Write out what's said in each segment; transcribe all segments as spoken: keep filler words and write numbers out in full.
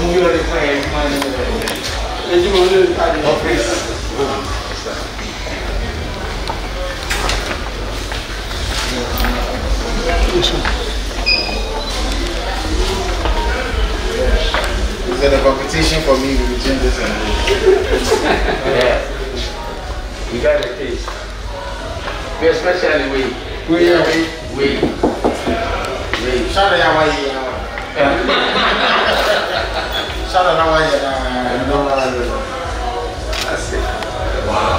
Is it a competition for me between this and this? Yeah. We got a taste. We especially we. We, we, we. We. Shout out how you Shout out how you That's it. Wow.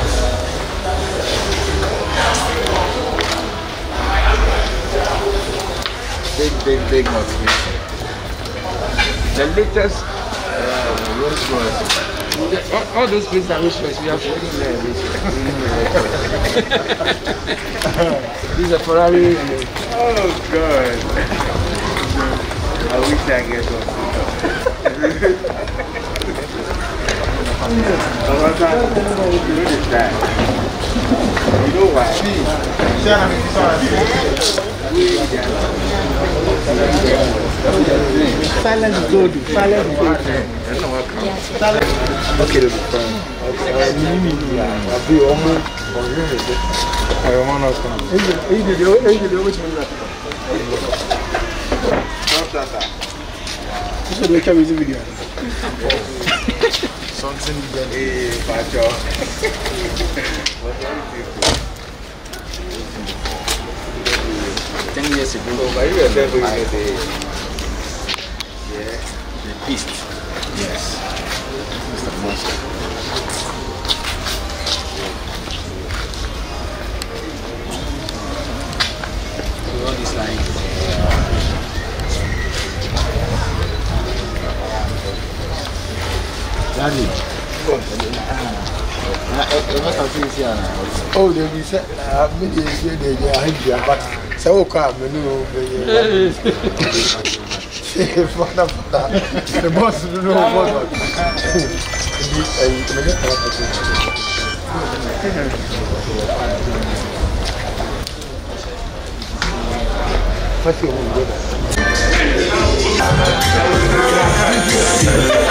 Big, big, big motivation. The latest uh, Rolls Royce. All, all those places are Rolls Royce. We are falling there. This is a Ferrari. Oh God! I wish I get one. You know why? Silence is good. Silence is good. Okay, they'll be fine. I'll be almost. I want to come. This is the music video. Something that a bacho. Ten years ago. So, why you are there going to the yeah, the beast. yes, Mister Monster. So all this like Daddy. Oh, they be said, uh, maybe they are hungry, but so come, you know, father, father, the boss don't know what. What's your